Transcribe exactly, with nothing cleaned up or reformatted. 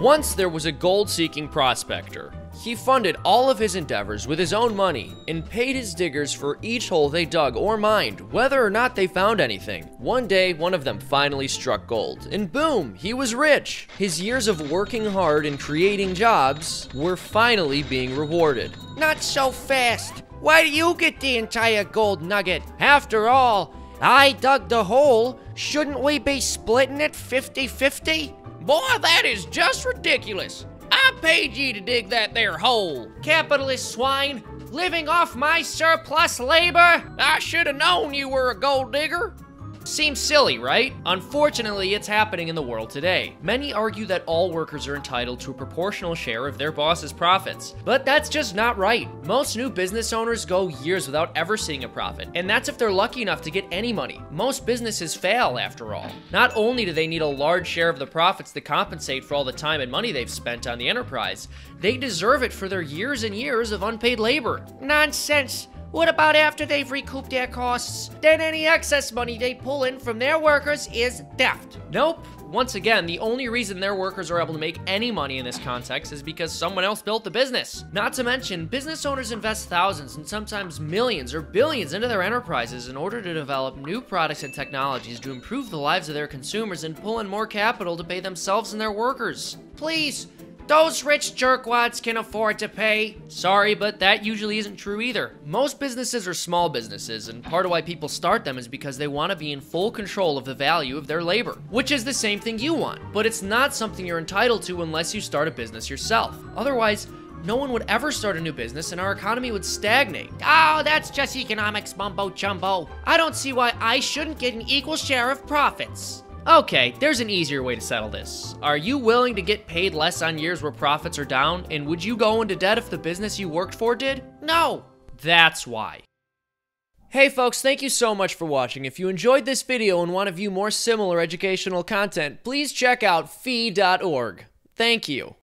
Once there was a gold-seeking prospector. He funded all of his endeavors with his own money and paid his diggers for each hole they dug or mined, whether or not they found anything. One day, one of them finally struck gold, and boom, he was rich. His years of working hard and creating jobs were finally being rewarded. Not so fast. Why do you get the entire gold nugget? After all, I dug the hole. Shouldn't we be splitting it fifty fifty? Boy, that is just ridiculous. I paid you to dig that there hole. Capitalist swine, living off my surplus labor? I should have known you were a gold digger. Seems silly, right? Unfortunately, it's happening in the world today. Many argue that all workers are entitled to a proportional share of their boss's profits, but that's just not right. Most new business owners go years without ever seeing a profit, and that's if they're lucky enough to get any money. Most businesses fail, after all. Not only do they need a large share of the profits to compensate for all the time and money they've spent on the enterprise, they deserve it for their years and years of unpaid labor. Nonsense. What about after they've recouped their costs? Then any excess money they pull in from their workers is theft. Nope. Once again, the only reason their workers are able to make any money in this context is because someone else built the business. Not to mention, business owners invest thousands and sometimes millions or billions into their enterprises in order to develop new products and technologies to improve the lives of their consumers and pull in more capital to pay themselves and their workers. Please, those rich jerkwads can afford to pay. Sorry, but that usually isn't true either. Most businesses are small businesses, and part of why people start them is because they want to be in full control of the value of their labor, which is the same thing you want. But it's not something you're entitled to unless you start a business yourself. Otherwise, no one would ever start a new business and our economy would stagnate. Oh, that's just economics mumbo jumbo. I don't see why I shouldn't get an equal share of profits. Okay, there's an easier way to settle this. Are you willing to get paid less on years where profits are down, and would you go into debt if the business you worked for did? No. That's why. Hey folks, thank you so much for watching. If you enjoyed this video and want to view more similar educational content, please check out fee dot org. Thank you.